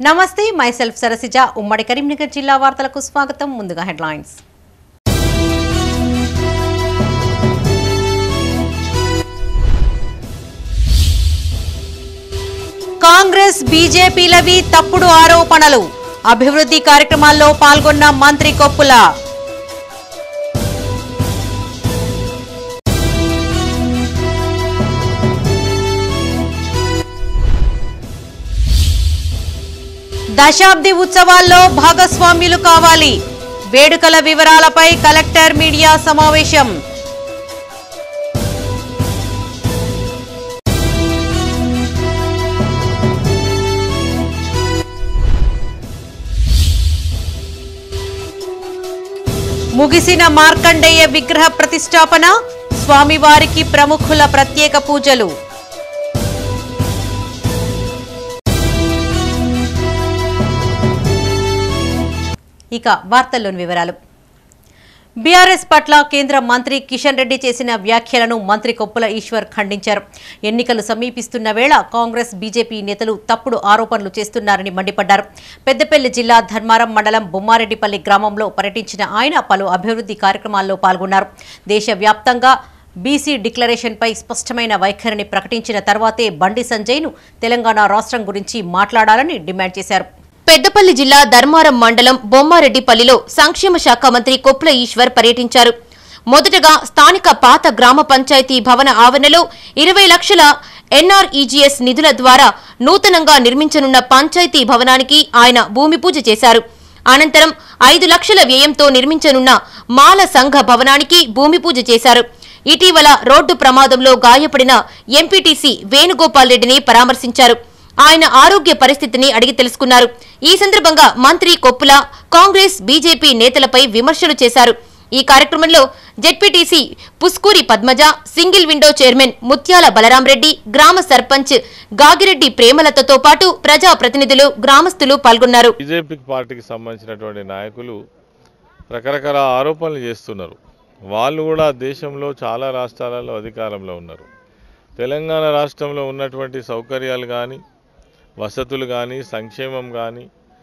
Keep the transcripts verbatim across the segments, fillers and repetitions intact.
నమస్తే మైసెల్ఫ్ సరసిజ ఉమ్మడి కరీంనగర్ జిల్లా వార్తలకు స్వాగతం. ముందుగా హెడ్లైన్స్. కాంగ్రెస్ బీజేపీలవి తప్పుడు ఆరోపణలు. అభివృద్ధి కార్యక్రమాల్లో పాల్గొన్న మంత్రి కొప్పుల. దశాబ్ది ఉత్సవాల్లో భాగస్వామ్యులు కావాలి. వేడుకల వివరాలపై కలెక్టర్ మీడియా సమావేశం. ముగిసిన మార్కండేయ విగ్రహ ప్రతిష్టాపన. స్వామివారికి ప్రముఖుల ప్రత్యేక పూజలు. ఇక వార్తల్లోని వివరాలు. బీఆర్ఎస్ పట్ల కేంద్ర మంత్రి కిషన్ రెడ్డి చేసిన వ్యాఖ్యలను మంత్రి కొప్పుల ఈశ్వర్ ఖండించారు. ఎన్నికలు సమీపిస్తున్న వేళ కాంగ్రెస్ బీజేపీ నేతలు తప్పుడు ఆరోపణలు చేస్తున్నారని మండిపడ్డారు. పెద్దపల్లి జిల్లా ధర్మారం మండలం బొమ్మారెడ్డిపల్లి గ్రామంలో పర్యటించిన ఆయన పలు అభివృద్ధి కార్యక్రమాల్లో పాల్గొన్నారు. దేశవ్యాప్తంగా బీసీ డిక్లరేషన్పై స్పష్టమైన వైఖరిని ప్రకటించిన తర్వాతే బండి సంజయ్ను తెలంగాణ రాష్ట్రం గురించి మాట్లాడాలని డిమాండ్ చేశారు. పెద్దపల్లి జిల్లా ధర్మారం మండలం బొమ్మారెడ్డిపల్లిలో సంక్షేమ శాఖ మంత్రి కొప్పుల ఈశ్వర్ పర్యటించారు. మొదటగా స్థానిక పాత గ్రామ పంచాయతీ భవన ఆవరణలో ఇరవై లక్షల ఎన్ఆర్ఈజీఎస్ నిధుల ద్వారా నూతనంగా నిర్మించనున్న పంచాయతీ భవనానికి ఆయన భూమి పూజ చేశారు. అనంతరం ఐదు లక్షల వ్యయంతో నిర్మించనున్న మాల సంఘ భవనానికి భూమి పూజ చేశారు. ఇటీవల రోడ్డు ప్రమాదంలో గాయపడిన ఎంపీటీసీ వేణుగోపాల్ రెడ్డిని పరామర్శించారు. ఆయన ఆరోగ్య పరిస్థితిని అడిగి తెలుసుకున్నారు. ఈ సందర్భంగా మంత్రి కొప్పుల కాంగ్రెస్ బీజేపీ నేతలపై విమర్శలు చేశారు. ఈ కార్యక్రమంలో ZPTC Puskuri Padmaja, single window chairman Muthyala Balaram Reddy, గ్రామ సర్పంచ్ గాగిరెడ్డి ప్రేమలతతో పాటు ప్రజా ప్రతినిధులు, గ్రామస్తులు పాల్గొన్నారు. బీజేపీ పార్టీకి సంబంధించినటువంటి నాయకులు రకరకాల ఆరోపణలు చేస్తున్నారు. వాళ్ళు కూడా దేశంలో చాలా రాష్ట్రాలలో అధికారంలో ఉన్నారు. తెలంగాణ రాష్ట్రంలో ఉన్నటువంటి సౌకర్యాలు కానీ, వసతులు కానీ, సంక్షేమం కానీ,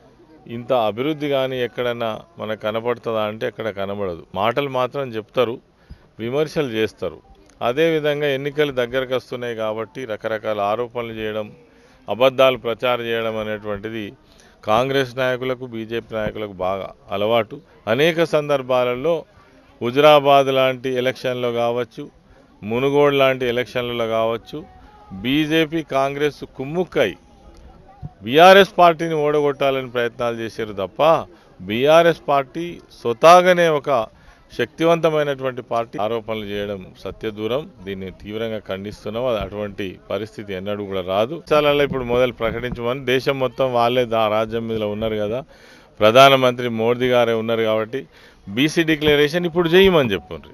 ఇంత అభివృద్ధి కానీ ఎక్కడన్నా మనకు కనపడుతుందా అంటే ఎక్కడ కనబడదు. మాటలు మాత్రం చెప్తారు, విమర్శలు చేస్తారు. అదేవిధంగా ఎన్నికలు దగ్గరకు వస్తున్నాయి కాబట్టి రకరకాల ఆరోపణలు చేయడం, అబద్ధాలు ప్రచారం చేయడం అనేటువంటిది కాంగ్రెస్ నాయకులకు, బీజేపీ నాయకులకు బాగా అలవాటు. అనేక సందర్భాలలో హుజురాబాద్ లాంటి ఎలక్షన్లో కావచ్చు, మునుగోడు లాంటి ఎలక్షన్లలో కావచ్చు, బీజేపీ కాంగ్రెస్ కుమ్ముక్కై బీఆర్ఎస్ పార్టీని ఓడగొట్టాలని ప్రయత్నాలు చేశారు తప్ప బీఆర్ఎస్ పార్టీ స్వతహాగానే ఒక శక్తివంతమైనటువంటి పార్టీ. ఆరోపణలు చేయడం సత్యదూరం. దీన్ని తీవ్రంగా ఖండిస్తున్నాం. అటువంటి పరిస్థితి ఎన్నడూ కూడా రాదు. చాలా ఇప్పుడు మొదలు ప్రకటించమని దేశం మొత్తం వాళ్ళే దా రాజ్యం మీద ఉన్నారు కదా, ప్రధానమంత్రి మోదీ గారే ఉన్నారు కాబట్టి బీసీ డిక్లరేషన్ ఇప్పుడు చేయమని చెప్పుండ్రి.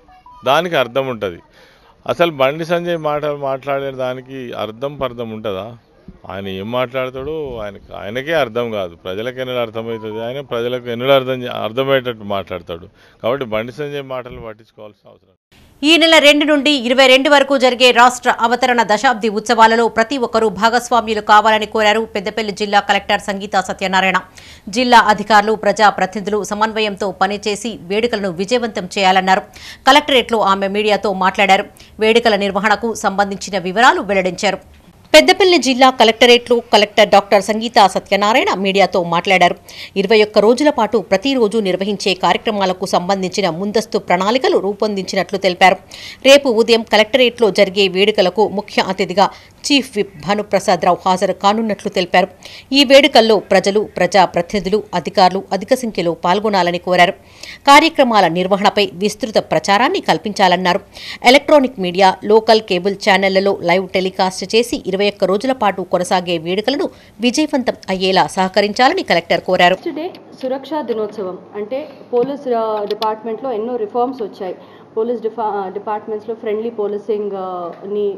దానికి అర్థం ఉంటుంది. అసలు బండి సంజయ్ మాటలు మాట్లాడే దానికి అర్థం పర్థం ఉంటుందా? ఆయన ఏం మాట్లాడతాడో ఆయనకి ఆయనకే అర్థం కాదు. ప్రజలకు ఎన్నడూ అర్థమవుతుంది. ఆయన ప్రజలకు ఎన్నడూ అర్థం అర్థమయ్యేటట్టు మాట్లాడతాడు. కాబట్టి బండి సంజయ్ మాటలు పట్టించుకోవాల్సిన అవసరం. ఈ నెల రెండు నుండి ఇరవై రెండు వరకు జరిగే రాష్ట్ర అవతరణ దశాబ్ది ఉత్సవాలలో ప్రతి ఒక్కరూ భాగస్వామ్యులు కావాలని కోరారు పెద్దపల్లి జిల్లా కలెక్టర్ సంగీతా సత్యనారాయణ. జిల్లా అధికారులు, ప్రజా ప్రతినిధులు సమన్వయంతో పనిచేసి వేడుకలను విజయవంతం చేయాలన్నారు. కలెక్టరేట్లో ఆమె మీడియాతో మాట్లాడారు. వేడుకల నిర్వహణకు సంబంధించిన వివరాలు వెల్లడించారు. పెద్దపల్లి జిల్లా కలెక్టరేట్లో కలెక్టర్ డాక్టర్ సంగీతా సత్యనారాయణ మీడియాతో మాట్లాడారు. ఇరవై ఒక్క రోజుల పాటు ప్రతిరోజు నిర్వహించే కార్యక్రమాలకు సంబంధించిన ముందస్తు ప్రణాళికలు రూపొందించినట్లు తెలిపారు. రేపు ఉదయం కలెక్టరేట్లో జరిగే వేడుకలకు ముఖ్య అతిథిగా చీఫ్ విప్ భానుప్రసాదరావు హాజరు కానున్నట్లు తెలిపారు. ఈ వేడుకల్లో ప్రజలు, ప్రజా ప్రతినిధులు, అధికారులు అధిక సంఖ్యలో పాల్గొనాలని కోరారు. కార్యక్రమాల నిర్వహణపై విస్తృత ప్రచారాన్ని కల్పించాలన్నారు. ఎలక్ట్రానిక్ మీడియా, లోకల్ కేబుల్ ఛానళ్లలో లైవ్ టెలికాస్ట్ చేసి ఇరవై ఒక్క రోజుల పాటు కొనసాగే వేడుకలను విజయవంతం అయ్యేలా సహకరించాలని కలెక్టర్ కోరారు. సురక్షా దినోత్సవం అంటే పోలీస్ డిపార్ట్మెంట్లో ఎన్నో రిఫార్మ్స్ వచ్చాయి. పోలీస్ డిపార్ట్మెంట్స్లో ఫ్రెండ్లీ పోలీసింగ్ ని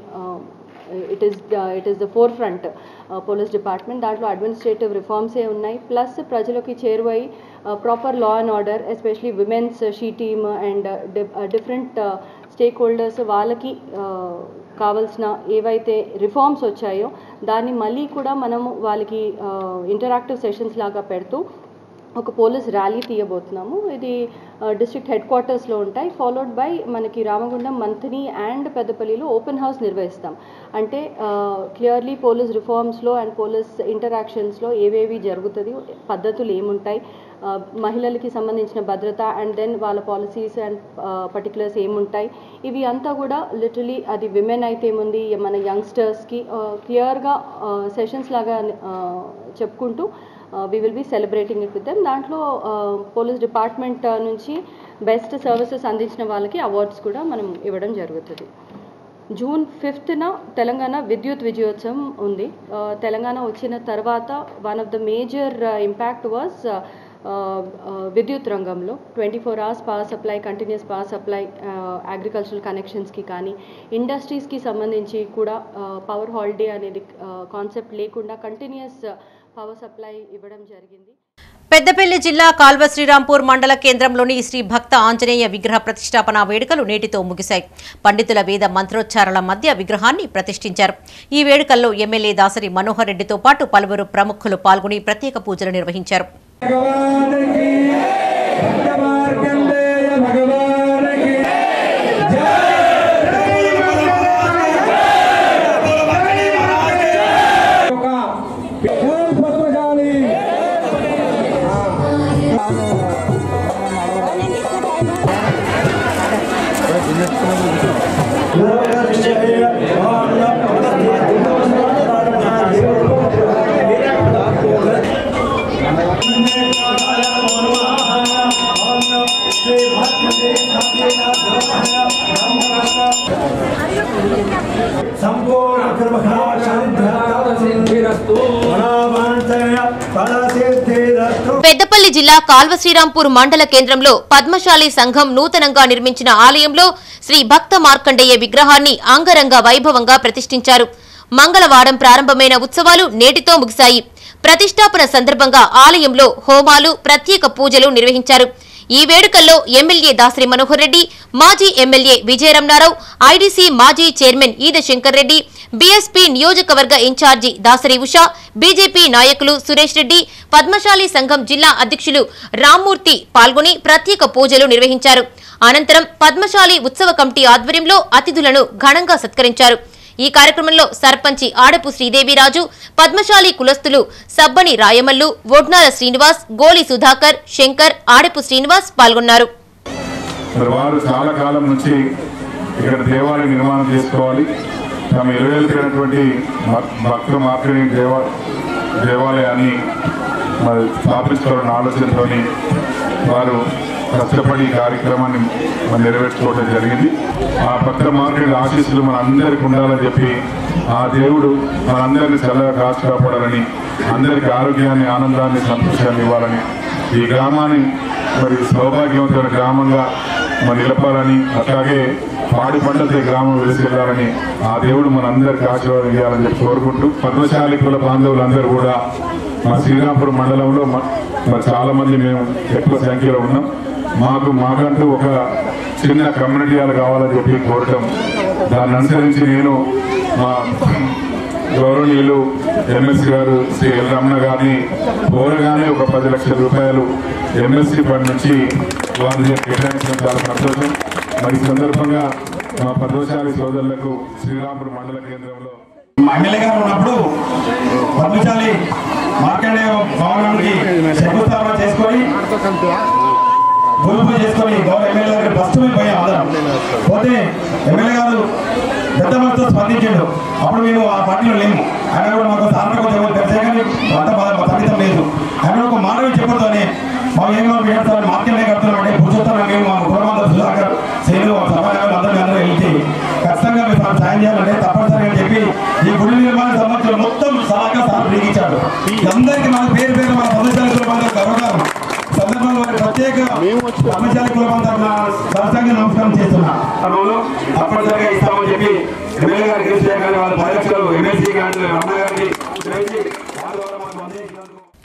it is it is the forefront police department. దాంట్లో అడ్మినిస్ట్రేటివ్ రిఫార్మ్సే ఉన్నాయి. ప్లస్ ప్రజలకి చేరువై proper law and order, especially women's she team and different stakeholders వాళ్ళకి కావాల్సిన ఏవైతే రిఫార్మ్స్ వచ్చాయో దాన్ని మళ్ళీ కూడా మనము వాళ్ళకి ఇంటరాక్టివ్ సెషన్స్ లాగా పెడుతూ ఒక పోలీస్ ర్యాలీ తీయబోతున్నాము. ఇది డిస్ట్రిక్ట్ హెడ్ క్వార్టర్స్లో ఉంటాయి. ఫాలోడ్ బై మనకి రామగుండం, మంథని అండ్ పెద్దపల్లిలో ఓపెన్ హౌస్ నిర్వహిస్తాం. అంటే క్లియర్లీ పోలీస్ రిఫార్మ్స్లో అండ్ పోలీస్ ఇంటరాక్షన్స్లో ఏవేవి జరుగుతుంది, పద్ధతులు ఏముంటాయి, మహిళలకి సంబంధించిన భద్రత అండ్ దెన్ వాళ్ళ పాలసీస్ అండ్ పర్టికులర్స్ ఏముంటాయి, ఇవి అంతా కూడా లిటరలీ అది విమెన్ అయితే ఏముంది, మన యంగ్స్టర్స్కి క్లియర్గా సెషన్స్ లాగా చెప్పుకుంటూ we will be celebrating it with them. దాంట్లో పోలీస్ డిపార్ట్మెంట్ నుంచి బెస్ట్ సర్వీసెస్ అందించిన వాళ్ళకి అవార్డ్స్ కూడా మనం ఇవ్వడం జరుగుతుంది. జూన్ ఫిఫ్త్న తెలంగాణ విద్యుత్ విజయోత్సవం ఉంది. తెలంగాణ వచ్చిన తర్వాత one of the major impact was విద్యుత్ రంగంలో twenty four hours power supply, continuous power supply, agricultural కనెక్షన్స్కి కానీ ఇండస్ట్రీస్కి సంబంధించి కూడా పవర్ హాలిడే అనేది కాన్సెప్ట్ లేకుండా కంటిన్యూస్ పవర్ సప్లై ఇవ్వడం జరిగింది. పెద్దపల్లి జిల్లా కాల్వ శ్రీరాంపూర్ మండల కేంద్రంలోని శ్రీ భక్త ఆంజనేయ విగ్రహ ప్రతిష్టాపన వేడుకలు నేటితో ముగిశాయి. పండితుల వేద మంత్రోచ్చారణల మధ్య విగ్రహాన్ని ప్రతిష్ఠించారు. ఈ వేడుకల్లో ఎమ్మెల్యే దాసరి మనోహర్ రెడ్డితో పాటు పలువురు ప్రముఖులు పాల్గొని ప్రత్యేక పూజలు నిర్వహించారు. పెద్దపల్లి జిల్లా కాల్వ శ్రీరాంపూర్ మండల కేంద్రంలో పద్మశాలి సంఘం నూతనంగా నిర్మించిన ఆలయంలో శ్రీ భక్త మార్కండేయ విగ్రహాన్ని అంగరంగ వైభవంగా ప్రతిష్ఠించారు. మంగళవారం ప్రారంభమైన ఉత్సవాలు నేటితో ముగిశాయి. ప్రతిష్టాపన సందర్భంగా ఆలయంలో హోమాలు, ప్రత్యేక పూజలు నిర్వహించారు. ఈ వేడుకల్లో ఎమ్మెల్యే దాసరి మనోహర్ రెడ్డి, మాజీ ఎమ్మెల్యే విజయరమణారావు, ఐడీసీ మాజీ చైర్మన్ ఈద శంకర్ రెడ్డి, బీఎస్పీ నియోజకవర్గ ఇన్ఛార్జి దాసరి ఉషా, బీజేపీ నాయకులు సురేష్ రెడ్డి, పద్మశాలి సంఘం జిల్లా అధ్యక్షులు రామ్మూర్తి పాల్గొని ప్రత్యేక పూజలు నిర్వహించారు. అనంతరం పద్మశాలి ఉత్సవ కమిటీ ఆధ్వర్యంలో అతిథులను ఘనంగా సత్కరించారు. ఈ కార్యక్రమంలో సర్పంచి ఆడపు శ్రీదేవిరాజు, పద్మశాలి కులస్తులు సబ్బని రాయమల్లు, వడ్నాల శ్రీనివాస్, గోలి సుధాకర్, శంకర్, ఆడపు శ్రీనివాస్ పాల్గొన్నారు. వారు చాలా కాలం నుంచి ఇక్కడ దేవాలయం నిర్మాణం చేసుకోవాలి, తమ ఎలువెలుతున్నటువంటి భక్త మార్కెట్ దేవా దేవాలయాన్ని మరి స్థాపించుకోవాలన్న ఆలోచనతో వారు కష్టపడి ఈ కార్యక్రమాన్ని నెరవేర్చుకోవడం జరిగింది. ఆ భక్త మార్కెట్ ఆశీస్సులు మన అందరికీ ఉండాలని చెప్పి ఆ దేవుడు మనందరినీ చల్లగా కాచి కాపాడాలని, అందరికీ ఆరోగ్యాన్ని, ఆనందాన్ని, సంతోషాన్ని ఇవ్వాలని, ఈ గ్రామాన్ని మరి సౌభాగ్యవంతమైన గ్రామంగా మరి నిలపాలని, అట్లాగే పాడి పంటలతో గ్రామం వెలిసిల్లాలని ఆ దేవుడు మనందరికీ ఆశీర్వాదం ఇవ్వాలని చెప్పి కోరుకుంటూ, పద్మశాలి కుల బాంధవులందరూ కూడా మా శ్రీరాంపూర్ మండలంలో మరి చాలా మంది మేము ఎక్కువ సంఖ్యలో ఉన్నాం. మాకు మాకంటూ ఒక చిన్న కమ్యూనిటీ హాల్ కావాలని చెప్పి కోరటం, దాన్ని అనుసరించి నేను మా గౌరవనీయులు ఎమ్మెల్సీ గారు శ్రీ ఎల్ రమణ గారిని కోరగానే ఒక పది లక్షల రూపాయలు ఎమ్మెల్సీ ఫండ్ నుంచి వారిని కేటాయించడం చాలా సంతోషం. మరి ఈ సందర్భంగా మా పద్మశాలి సోదరులకు శ్రీరాంపూర్ మండల కేంద్రంలో ఎమ్మెల్యే గారు ఉన్నప్పుడు పద్మశాలి మార్కండేయ భవనానికి శంకుస్థాపన చేసుకొని భూమి చేసుకొని గౌరవ ఎమ్మెల్యే గారికి ఫస్ట్ పోయాం అందరం. పోతే ఎమ్మెల్యే గారు పెద్ద మనతో స్పందించాడు. అప్పుడు మేము ఆ పార్టీలో లేము. ఆయన కూడా మాకు సాధారణ కొంచెం తెలిసే కానీ అంత ఫలితం లేదు. ఆయన ఒక మానవ చెప్పడంతోనే మాకు ఏమో వేడతారు మార్కెట్లే కడుతున్నాం అంటే భూచొత్తాను మేము మా కుటుంబంతో సుధాకర్ సేను సభాగారు అందరూ అందరూ వెళ్తే ఖచ్చితంగా మీరు సాయం చేయాలంటే తప్పనిసరి అని చెప్పి ఈ గుడి నిర్మాణ సంబంధించిన మొత్తం సలహా సార్ రీగించాడు. అందరికీ మన పేరు పేరు మన పద్మశాలి కులబంధం గర్వకారం సందర్భంలో వారి ప్రత్యేక పద్మశాలి కులబంధం సరసంగా నమస్కారం చేస్తున్నా. తప్పనిసరిగా ఇస్తామని చెప్పి ఎమ్మెల్యే గారు కేసీఆర్ గారి వాళ్ళ పరీక్షలు ఎమ్మెల్సీ గారి రమణ గారిని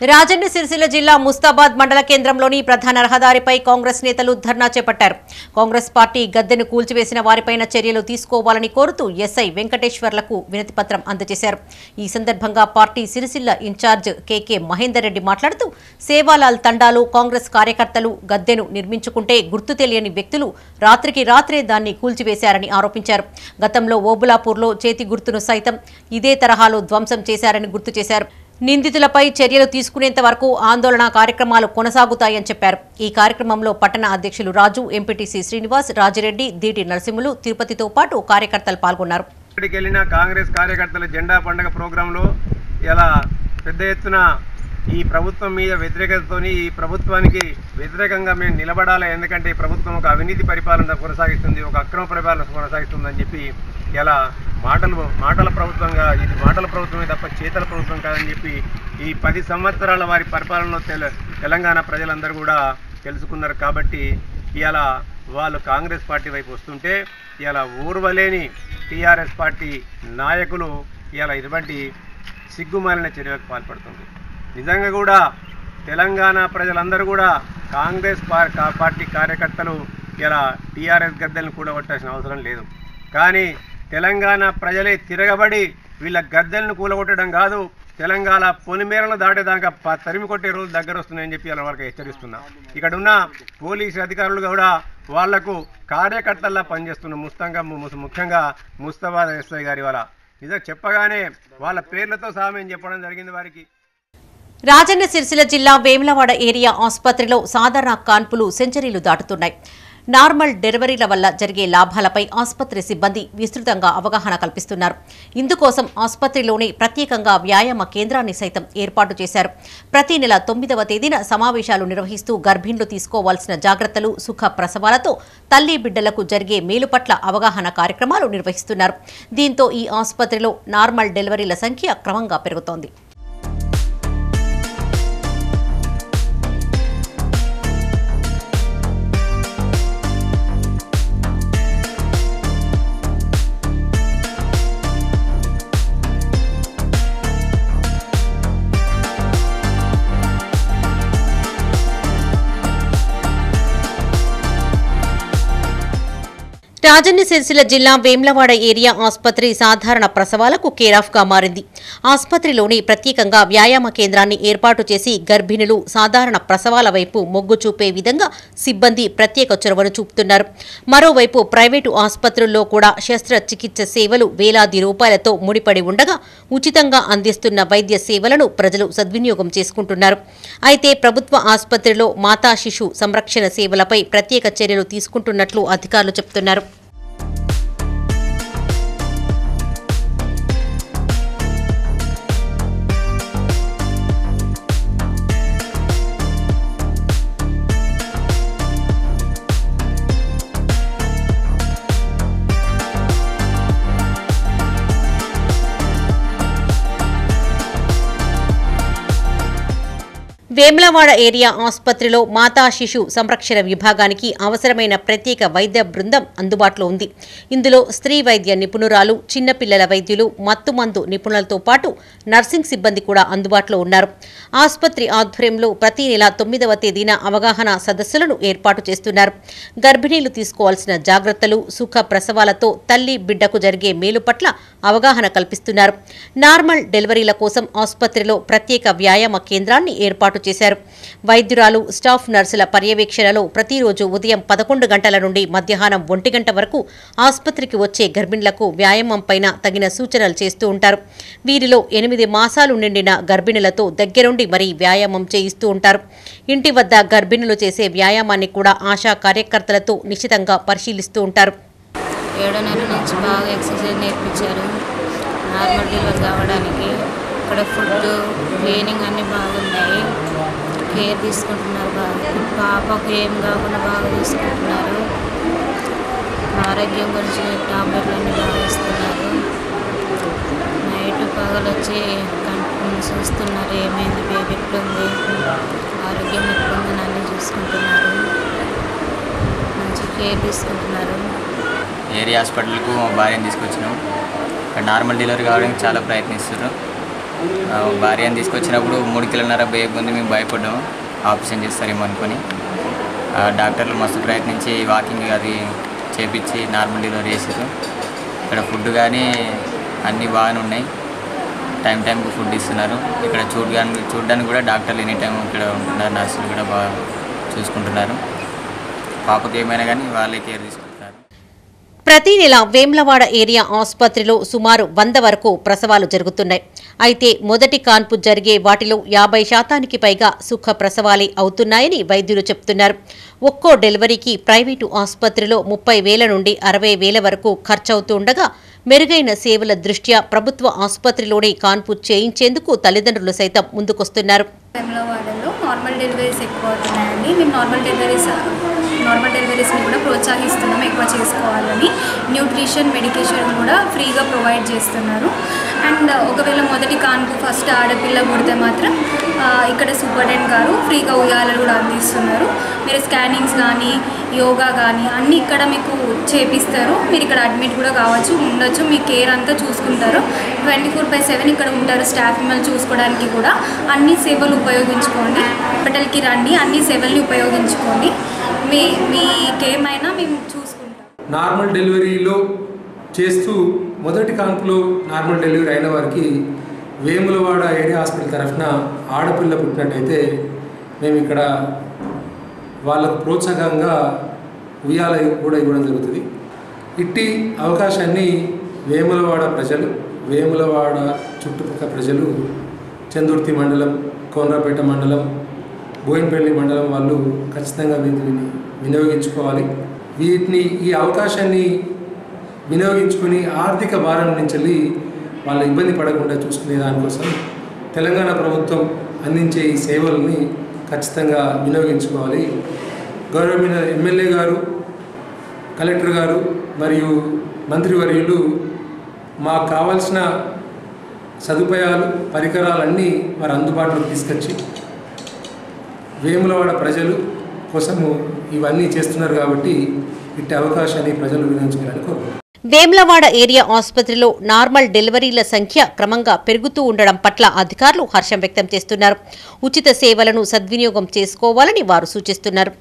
రాజన్న సిరిసిల్ల జిల్లా ముస్తాబాద్ మండల కేంద్రంలోని ప్రధాన రహదారిపై కాంగ్రెస్ నేతలు ధర్నా చేపట్టారు. కాంగ్రెస్ పార్టీ గద్దెను కూల్చివేసిన వారిపైన చర్యలు తీసుకోవాలని కోరుతూ ఎస్ఐ వెంకటేశ్వర్లకు వినతిపత్రం అందజేశారు. ఈ సందర్భంగా party Sircilla incharge K K Mahender Reddy మాట్లాడుతూ సేవాలాల్ తండాలు కాంగ్రెస్ కార్యకర్తలు గద్దెను నిర్మించుకుంటే గుర్తు తెలియని వ్యక్తులు రాత్రికి రాత్రే దాన్ని కూల్చివేశారని ఆరోపించారు. గతంలో ఓబులాపూర్లో చేతి గుర్తును సైతం ఇదే తరహాలో ధ్వంసం చేశారని గుర్తు చేశారు. నిందితులపై చర్యలు తీసుకునేంత వరకు ఆందోళన కార్యక్రమాలు కొనసాగుతాయని చెప్పారు. ఈ కార్యక్రమంలో పట్టణ అధ్యక్షులు రాజు, ఎంపీటీసీ శ్రీనివాస్, రాజిరెడ్డి, దీటి నరసింహులు, తిరుపతితో పాటు కార్యకర్తలు పాల్గొన్నారు. కాంగ్రెస్ కార్యకర్తల జెండా పండుగ ప్రోగ్రాంలో ఇలా పెద్ద ఎత్తున ఈ ప్రభుత్వం మీద వ్యతిరేకతతోని ఈ ప్రభుత్వానికి వ్యతిరేకంగా మేము నిలబడాలి. ఎందుకంటే ఈ ప్రభుత్వం ఒక అవినీతి పరిపాలన కొనసాగిస్తుంది, ఒక అక్రమ పరిపాలన కొనసాగిస్తుందని చెప్పి ఇలా మాటలు మాటల ప్రభుత్వంగా ఇది మాటల ప్రభుత్వమే తప్ప చేతల ప్రభుత్వం కాదని చెప్పి ఈ పది సంవత్సరాల వారి పరిపాలనలో తెల తెలంగాణ ప్రజలందరూ కూడా తెలుసుకున్నారు. కాబట్టి ఇలా వాళ్ళు కాంగ్రెస్ పార్టీ వైపు వస్తుంటే ఇలా ఊర్వలేని టీఆర్ఎస్ పార్టీ నాయకులు ఇలా ఇటువంటి సిగ్గుమాలిన చర్యలకు పాల్పడుతుంది. నిజంగా కూడా తెలంగాణ ప్రజలందరూ కూడా కాంగ్రెస్ పార్టీ కార్యకర్తలు ఇలా టీఆర్ఎస్ గద్దెలను కూడగొట్టాల్సిన అవసరం లేదు. కానీ తెలంగాణ ప్రజలే తిరగబడి వీళ్ళ గద్దెలను కూలగొట్టడం కాదు, తెలంగాణ పొలిమేరలు దాటేదాకా తరిమి కొట్టే రోజు దగ్గర వస్తున్నాయని చెప్పి అలా వాళ్ళకి హెచ్చరిస్తున్నాం. ఇక్కడ ఉన్న పోలీసు అధికారులు కూడా వాళ్లకు కార్యకర్తల్లా పనిచేస్తున్న ముస్తంగా ముఖ్యంగా ముస్తాబాద్ ఎస్ఐ గారి వాళ్ళ నిజంగా చెప్పగానే వాళ్ళ పేర్లతో సహా మేము చెప్పడం జరిగింది వారికి. రాజన్న సిరిసిల్ల జిల్లా వేములవాడ ఏరియా ఆసుపత్రిలో సాధారణ కాన్పులు సెంచరీలు దాటుతున్నాయి. నార్మల్ డెలివరీల వల్ల జరిగే లాభాలపై ఆసుపత్రి సిబ్బంది విస్తృతంగా అవగాహన కల్పిస్తున్నారు. ఇందుకోసం ఆసుపత్రిలోని ప్రత్యేకంగా వ్యాయామ కేంద్రాన్ని సైతం ఏర్పాటు చేశారు. ప్రతి నెల తొమ్మిదవ తేదీన సమావేశాలు నిర్వహిస్తూ గర్భిణులు తీసుకోవాల్సిన జాగ్రత్తలు, సుఖ ప్రసవాలతో తల్లి బిడ్డలకు జరిగే మేలు పట్ల అవగాహన కార్యక్రమాలు నిర్వహిస్తున్నారు. దీంతో ఈ ఆసుపత్రిలో నార్మల్ డెలివరీల సంఖ్య క్రమంగా పెరుగుతోంది. రాజన్న సిరిసిల్ల జిల్లా వేములవాడ ఏరియా ఆసుపత్రి సాధారణ ప్రసవాలకు కేరాఫ్గా మారింది. ఆసుపత్రిలోని ప్రత్యేకంగా వ్యాయామ కేంద్రాన్ని ఏర్పాటు చేసి గర్భిణులు సాధారణ ప్రసవాల వైపు మొగ్గు చూపే విధంగా సిబ్బంది ప్రత్యేక చొరవను చూపుతున్నారు. మరోవైపు ప్రైవేటు ఆసుపత్రుల్లో కూడా శస్త్రచికిత్స సేవలు వేలాది రూపాయలతో ముడిపడి ఉండగా ఉచితంగా అందిస్తున్న వైద్య సేవలను ప్రజలు సద్వినియోగం చేసుకుంటున్నారు. అయితే ప్రభుత్వ ఆసుపత్రిలో మాతా శిశు సంరక్షణ సేవలపై ప్రత్యేక చర్యలు తీసుకుంటున్నట్లు అధికారులు చెబుతున్నారు. వేములవాడ ఏరియా ఆసుపత్రిలో మాతా శిశు సంరక్షణ విభాగానికి అవసరమైన ప్రత్యేక వైద్య బృందం అందుబాటులో ఉంది. ఇందులో స్త్రీ వైద్య నిపుణురాలు, చిన్నపిల్లల వైద్యులు, మత్తుమందు నిపుణులతో పాటు నర్సింగ్ సిబ్బంది కూడా అందుబాటులో ఉన్నారు. ఆసుపత్రి ఆధ్వర్యంలో ప్రతి నెల తొమ్మిదవ తేదీన అవగాహన సదస్సులను ఏర్పాటు చేస్తున్నారు. గర్భిణీలు తీసుకోవాల్సిన జాగ్రత్తలు, సుఖ ప్రసవాలతో తల్లి బిడ్డకు జరిగే మేలు పట్ల అవగాహన కల్పిస్తున్నారు. నార్మల్ డెలివరీల కోసం ఆసుపత్రిలో ప్రత్యేక వ్యాయామ కేంద్రాన్ని ఏర్పాటు చేశారు. వైద్యురాలు, స్టాఫ్ నర్సుల పర్యవేక్షణలో ప్రతిరోజు ఉదయం పదకొండు గంటల నుండి మధ్యాహ్నం ఒంటి గంట వరకు ఆసుపత్రికి వచ్చే గర్భిణులకు వ్యాయామం పైన తగిన సూచనలు చేస్తూ ఉంటారు. వీరిలో ఎనిమిది మాసాలు నిండిన గర్భిణులతో దగ్గరుండి మరీ వ్యాయామం చేయిస్తూ ఉంటారు. ఇంటి వద్ద గర్భిణులు చేసే వ్యాయామాన్ని కూడా ఆశా కార్యకర్తలతో నిశితంగా పరిశీలిస్తూ ఉంటారు. ఏడో నెల నుంచి బాగా ఎక్సర్సైజ్ నేర్పించారు. నార్మల్ డెలివరీ కావడానికి ఇక్కడ ఫుడ్, క్లీనింగ్ అన్నీ బాగున్నాయి. కేర్ తీసుకుంటున్నారు. బాగా పాపకు ఏం కాకుండా బాగా తీసుకుంటున్నారు. ఆరోగ్యం గురించి టాబ్లెట్లు అన్నీ బాగా ఇస్తున్నారు. నైట్ పగలు వచ్చి చూస్తున్నారు ఏమైంది, బేబీ ఎట్లుంది, ఆరోగ్యం ఎట్లుందని అన్నీ చూసుకుంటున్నారు. మంచి కేర్ తీసుకుంటున్నారు. ఏరియా హాస్పిటల్కు మా భార్యను తీసుకొచ్చినాం. ఇక్కడ నార్మల్ డెలివరీ కావడానికి చాలా ప్రయత్నిస్తున్నారు. భార్యను తీసుకొచ్చినప్పుడు మూడు కిలోన్నర బేబీ ఉంది, మేము భయపడ్డాము ఆపరేషన్ చేస్తారేమో అనుకొని. డాక్టర్లు మస్తు ప్రయత్నించి వాకింగ్ అది చేపించి నార్మల్ డెలివరీ చేసారు. ఇక్కడ ఫుడ్ కానీ అన్నీ బాగానే ఉన్నాయి, టైం టైంకి ఫుడ్ ఇస్తున్నారు. ఇక్కడ చూడడానికి చూడడానికి కూడా డాక్టర్లు ఎనీ టైం ఇక్కడ ఉంటున్నారు, నర్సులు కూడా బాగా చూసుకుంటున్నారు. పాపకి ఏమైనా కానీ వాళ్ళే కేర్ తీసుకుంటున్నారు. ప్రతి నెల వేమ్లవాడ ఏరియా ఆసుపత్రిలో సుమారు వంద వరకు ప్రసవాలు జరుగుతున్నాయి. అయితే మొదటి కాన్పు జరిగే వాటిలో యాభై శాతానికి పైగా సుఖ ప్రసవాలే అవుతున్నాయని వైద్యులు చెబుతున్నారు. ఒక్కో డెలివరీకి ప్రైవేటు ఆసుపత్రిలో ముప్పై వేల నుండి అరవై వేల వరకు ఖర్చవుతుండగా మెరుగైన సేవల దృష్ట్యా ప్రభుత్వ ఆసుపత్రిలోనే కాన్పు చేయించేందుకు తల్లిదండ్రులు సైతం ముందుకొస్తున్నారు. వేములవాడలో నార్మల్ డెలివరీస్ ఎక్కువ అవుతున్నాయండి. మేము నార్మల్ డెలివరీస్ నార్మల్ డెలివరీస్ని కూడా ప్రోత్సహిస్తున్నాము ఎక్కువ చేసుకోవాలని. న్యూట్రిషన్ మెడికేషన్ కూడా ఫ్రీగా ప్రొవైడ్ చేస్తున్నారు. అండ్ ఒకవేళ మొదటి కాన్పు ఫస్ట్ ఆడపిల్ల పుడితే మాత్రం ఇక్కడ సూపరింటెండెంట్ గారు ఫ్రీగా ఉయ్యాలలు కూడా అందిస్తున్నారు. మీరు స్కానింగ్స్ కానీ యోగా కానీ అన్నీ ఇక్కడ మీకు చేపిస్తారు. మీరు ఇక్కడ అడ్మిట్ కూడా కావచ్చు, ఉండొచ్చు, మీ కేర్ అంతా చూసుకుంటారు. ట్వంటీ ఫోర్ బై సెవెన్ ఇక్కడ ఉంటారు స్టాఫ్ మిమ్మల్ని చూసుకోవడానికి కూడా. అన్ని సేవలు ఉపయోగించుకోండి, హాస్పిటల్కి రండి, అన్ని సేవల్ని ఉపయోగించుకోండి. మీ మీకేమైనా మేము చూసుకుంటాం. నార్మల్ డెలివరీలో చేస్తూ మొదటి కాన్పులో నార్మల్ డెలివరీ అయిన వారికి వేములవాడ ఏరియా హాస్పిటల్ తరఫున ఆడపిల్ల పుట్టినట్టయితే మేము ఇక్కడ వాళ్ళకు ప్రోత్సాహంగా ఉయ్యాల కూడా ఇవ్వడం జరుగుతుంది. ఇట్టి అవకాశాన్ని వేములవాడ ప్రజలు, వేములవాడ చుట్టుపక్కల ప్రజలు, చందుర్తి మండలం, కోనరాపేట మండలం, బోయినపల్లి మండలం వాళ్ళు ఖచ్చితంగా వీటిని వినియోగించుకోవాలి. వీటిని ఈ అవకాశాన్ని వినియోగించుకొని ఆర్థిక భారం నుంచి వెళ్ళి వాళ్ళు ఇబ్బంది పడకుండా చూసుకునే దానికోసం తెలంగాణ ప్రభుత్వం అందించే ఈ సేవల్ని ఖచ్చితంగా వినియోగించుకోవాలి. గౌరవమైన ఎమ్మెల్యే గారు, కలెక్టర్ గారు మరియు మంత్రివర్యులు మాకు కావాల్సిన సదుపాయాలు, పరికరాలన్నీ వారు అందుబాటులోకి తీసుకొచ్చి వేములవాడ ప్రజలు కోసము ఇవన్నీ చేస్తున్నారు. కాబట్టి ఇట్టి అవకాశాన్ని ప్రజలు వినియోగించుకోవాలని కోరుకుంటున్నారు. వేమ్లవాడ ఏరియా ఆసుపత్రిలో నార్మల్ డెలివరీల సంఖ్య క్రమంగా పెరుగుతూ ఉండడం పట్ల అధికారులు హర్షం వ్యక్తం చేస్తున్నారు. ఉచిత సేవలను సద్వినియోగం చేసుకోవాలని వారు సూచిస్తున్నారు.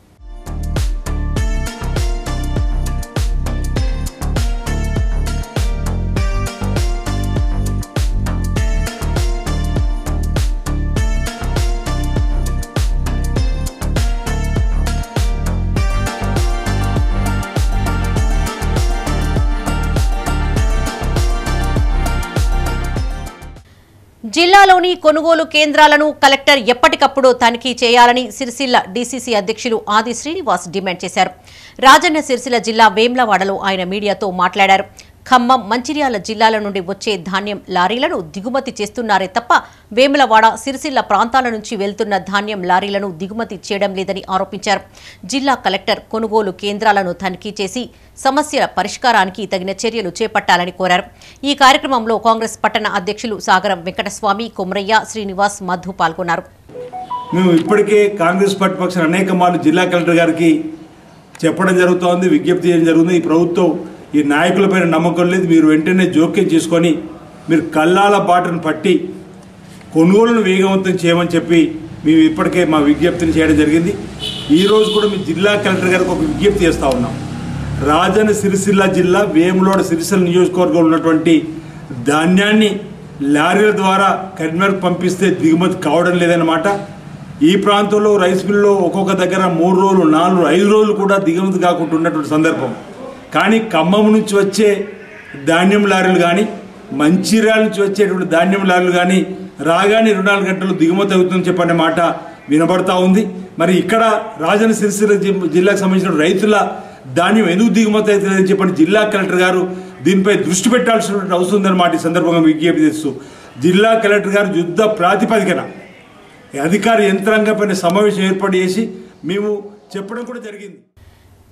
జిల్లాలోని కొనుగోలు కేంద్రాలను కలెక్టర్ ఎప్పటికప్పుడు తనిఖీ చేయాలని సిరిసిల్ల డీసీసీ అధ్యక్షులు ఆది శ్రీనివాస్ డిమాండ్ చేశారు. రాజన్న సిరిసిల్ల జిల్లా వేమ్లవాడలో ఆయన మీడియాతో మాట్లాడారు. ఖమ్మం, మంచిర్యాల జిల్లాల నుండి వచ్చే ధాన్యం లారీలను దిగుమతి చేస్తున్నారే తప్ప వేములవాడ, సిరిసిల్ల ప్రాంతాల నుంచి వెళ్తున్న ధాన్యం లారీలను దిగుమతి చేయడం లేదని ఆరోపించారు. జిల్లా కలెక్టర్ కొనుగోలు కేంద్రాలను తనిఖీ చేసి సమస్యల పరిష్కారానికి తగిన చర్యలు చేపట్టాలని కోరారు. ఈ కార్యక్రమంలో కాంగ్రెస్ పట్టణ అధ్యక్షులు సాగరం వెంకటస్వామి, కొమరయ్య, శ్రీనివాస్, మధు పాల్గొన్నారు. మేము ఇప్పటికే కాంగ్రెస్ పార్టీ పక్షాన అనేక మార్లు జిల్లా కలెక్టర్ గారికి చెప్పడం జరుగుతోంది, విజ్ఞప్తి చేయడం జరుగుతుంది. ఈ ప్రభుత్వం ఈ నాయకులపైన నమ్మకం లేదు. మీరు వెంటనే జోక్యం చేసుకొని మీరు కల్లాల బాటను పట్టి కొనుగోలును వేగవంతం చేయమని చెప్పి మేము ఇప్పటికే మా విజ్ఞప్తిని చేయడం జరిగింది. ఈరోజు కూడా మీ జిల్లా కలెక్టర్ గారికి ఒక విజ్ఞప్తి చేస్తూ ఉన్నాం. రాజన్న సిరిసిల్ల జిల్లా వేములవాడ సిరిసిల్ల నియోజకవర్గంలో ఉన్నటువంటి ధాన్యాన్ని లారీల ద్వారా కరీంనగర్ పంపిస్తే దిగుమతి కావడం లేదన్నమాట. ఈ ప్రాంతంలో రైస్ మిల్లో ఒక్కొక్క దగ్గర మూడు రోజులు, నాలుగు ఐదు రోజులు కూడా దిగుమతి కాకుండా ఉన్నటువంటి సందర్భం. కానీ ఖమ్మం నుంచి వచ్చే ధాన్యం లారీలు కానీ, మంచిర్యాల నుంచి వచ్చేటువంటి ధాన్యం లారీలు కానీ రాగానే ఇరవై నాలుగు గంటలు దిగుమతి అవుతుందని చెప్పనే మాట వినబడతా ఉంది. మరి ఇక్కడ రాజన్న సిరిసిల్ల జిల్లాకు సంబంధించిన రైతుల ధాన్యం ఎందుకు దిగుమతి అవుతుందని చెప్పని జిల్లా కలెక్టర్ గారు దీనిపై దృష్టి పెట్టాల్సినటువంటి అవసరం ఉందన్నమాట ఈ సందర్భంగా విజ్ఞప్తి చేస్తూ జిల్లా కలెక్టర్ గారు యుద్ధ ప్రాతిపదికన అధికార యంత్రాంగం పైన సమావేశం ఏర్పాటు చేసి మేము చెప్పడం కూడా జరిగింది.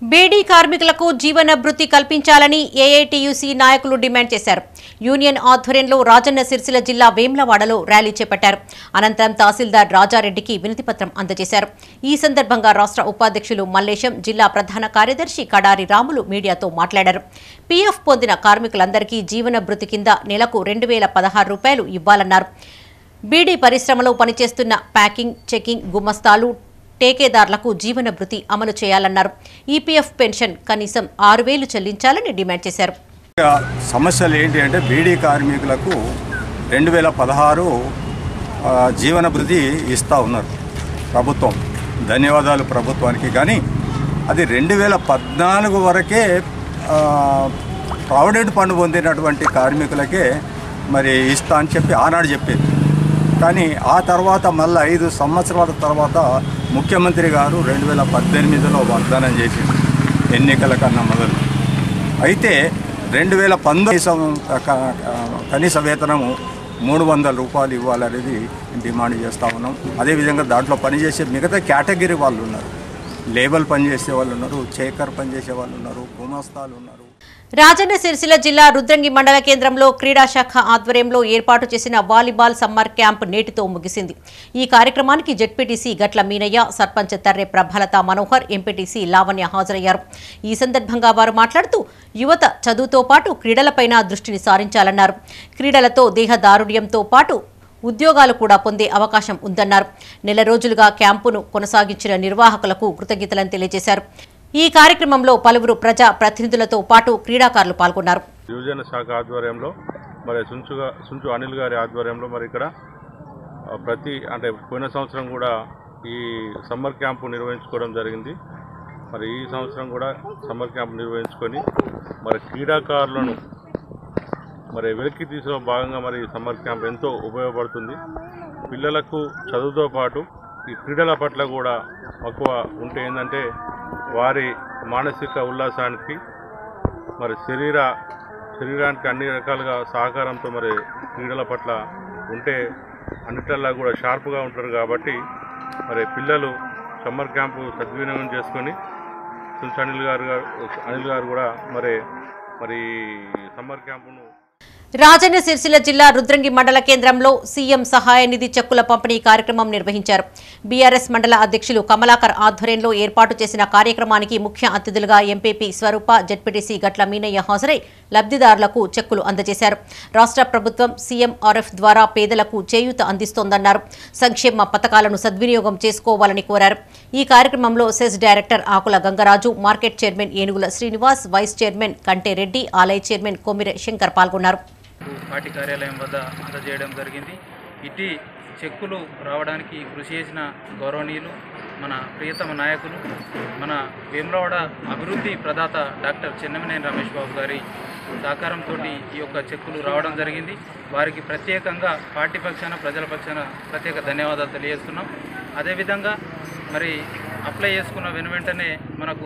బీడీ కార్మికులకు జీవన భృతి కల్పించాలని ఏఐటీయూసీ నాయకులు డిమాండ్ చేశారు. యూనియన్ ఆధ్వర్యంలో రాజన్న సిరిసిల్ల జిల్లా వేమ్లవాడలో ర్యాలీ చేపట్టారు. అనంతరం తహసీల్దార్ రాజారెడ్డికి వినతిపత్రం అందజేశారు. ఈ సందర్భంగా రాష్ట్ర ఉపాధ్యక్షులు మల్లేశం, జిల్లా ప్రధాన కార్యదర్శి కడారి రాములు మీడియాతో మాట్లాడారు. పీఎఫ్ పొందిన కార్మికులందరికీ జీవన భృతి కింద నెలకు రెండు వేల పదహారు రూపాయలు ఇవ్వాలన్నారు. బీడీ పరిశ్రమలో పనిచేస్తున్న ప్యాకింగ్, చెకింగ్, గుమస్తాలు, టేకేదారులకు జీవన భృతి అమలు చేయాలన్నారు. ఈపీఎఫ్ పెన్షన్ కనీసం ఆరు వేలు చెల్లించాలని డిమాండ్ చేశారు. సమస్యలు ఏంటి అంటే బీడీ కార్మికులకు రెండు వేల పదహారు జీవన భృతి ఇస్తూ ఉన్నారు ప్రభుత్వం. ధన్యవాదాలు ప్రభుత్వానికి. కానీ అది రెండు వేల పద్నాలుగు వరకే ప్రావిడెంట్ ఫండ్ పొందినటువంటి కార్మికులకే మరి ఇస్తా అని చెప్పి ఆనాడు చెప్పేది. కానీ ఆ తర్వాత మళ్ళీ ఐదు సంవత్సరాల తర్వాత ముఖ్యమంత్రి గారు రెండు వేల పద్దెనిమిదిలో వాగ్దానం చేసింది ఎన్నికల కన్నా మొదలు. అయితే రెండు వేల పంతొమ్మిది కనీస వేతనము మూడు వందల రూపాయలు ఇవ్వాలనేది డిమాండ్ చేస్తూ ఉన్నాం. అదేవిధంగా దాంట్లో పనిచేసే మిగతా కేటగిరీ వాళ్ళు ఉన్నారు. లేబర్ పనిచేసే వాళ్ళు ఉన్నారు, చేకర్ పనిచేసే వాళ్ళు ఉన్నారు, గుమస్తాలు ఉన్నారు. రాజన్న సిరిసిల్ల జిల్లా రుద్రంగి మండల కేంద్రంలో క్రీడా శాఖ ఆధ్వర్యంలో ఏర్పాటు చేసిన వాలీబాల్ సమ్మర్ క్యాంప్ నేటితో ముగిసింది. ఈ కార్యక్రమానికి జెడ్పీటీసీ గట్ల మీనయ్య, సర్పంచ్ తర్రె ప్రభలత మనోహర్, ఎంపీటీసీ లావణ్య హాజరయ్యారు. ఈ సందర్భంగా వారు మాట్లాడుతూ యువత చదువుతో పాటు క్రీడలపైన దృష్టిని సారించాలన్నారు. క్రీడలతో దేహదారుఢ్యంతో పాటు ఉద్యోగాలు కూడా పొందే అవకాశం ఉందన్నారు. నెల రోజులుగా క్యాంపును కొనసాగించిన నిర్వాహకులకు కృతజ్ఞతలను తెలియజేశారు. ఈ కార్యక్రమంలో పలువురు ప్రజా ప్రతినిధులతో పాటు క్రీడాకారులు పాల్గొన్నారు. యువజన శాఖ ఆధ్వర్యంలో మరి సుంచుగా సుంచు అనిల్ గారి ఆధ్వర్యంలో మరి ఇక్కడ ప్రతి అంటే పోయిన సంవత్సరం కూడా ఈ సమ్మర్ క్యాంపు నిర్వహించుకోవడం జరిగింది. మరి ఈ సంవత్సరం కూడా సమ్మర్ క్యాంపు నిర్వహించుకొని మరి క్రీడాకారులను మరి వెలికి తీసిన భాగంగా మరి సమ్మర్ క్యాంప్ ఎంతో ఉపయోగపడుతుంది. పిల్లలకు చదువుతో పాటు ఈ క్రీడల పట్ల కూడా మక్కువ ఉంటే ఏంటంటే వారి మానసిక ఉల్లాసానికి మరి శరీర శరీరానికి అన్ని రకాలుగా సహకారంతో మరి క్రీడల పట్ల ఉంటే అన్నిట్లలా కూడా షార్ప్గా ఉంటారు. కాబట్టి మరి పిల్లలు సమ్మర్ క్యాంపు సద్వినియోగం చేసుకొని సుంచు అనిల్ గారు అనిల్ గారు కూడా మరి మరి సమ్మర్ క్యాంపును రాజన్న సిరిసిల్ల జిల్లా రుద్రంగి మండల కేంద్రంలో సీఎం సహాయ నిధి చెక్కుల పంపిణీ కార్యక్రమం నిర్వహించారు. బీఆర్ఎస్ మండల అధ్యక్షులు కమలాకర్ ఆధ్వర్యంలో ఏర్పాటు చేసిన కార్యక్రమానికి ముఖ్య అతిథులుగా ఎంపీపీ స్వరూప, జెడ్పీటీసీ గట్ల మీనయ్య హాజరై లబ్ధిదారులకు చెక్కులు అందజేశారు. రాష్ట్ర ప్రభుత్వం సీఎంఆర్ఎఫ్ ద్వారా పేదలకు చేయూత అందిస్తోందన్నారు. సంక్షేమ పథకాలను సద్వినియోగం చేసుకోవాలని కోరారు. ఈ కార్యక్రమంలో cess director Akula Gangaraju, market chairman Enugula Srinivas, vice chairman కంటే రెడ్డి, ఆలయ చైర్మన్ కొమిరె శంకర్ పాల్గొన్నారు. పార్టీ కార్యాలయం వద్ద అందజేయడం జరిగింది. ఇటీ చెక్కులు రావడానికి కృషి చేసిన గౌరవనీయులు మన ప్రియతమ నాయకులు మన వేములవాడ అభివృద్ధి ప్రదాత డాక్టర్ చెన్నమనేని రమేష్ బాబు గారి సహకారంతో ఈ యొక్క చెక్కులు రావడం జరిగింది. వారికి ప్రత్యేకంగా పార్టీ పక్షాన ప్రజల పక్షాన ప్రత్యేక ధన్యవాదాలు తెలియజేస్తున్నాం. అదేవిధంగా మరి అప్లై చేసుకున్న వెను వెంటనే మనకు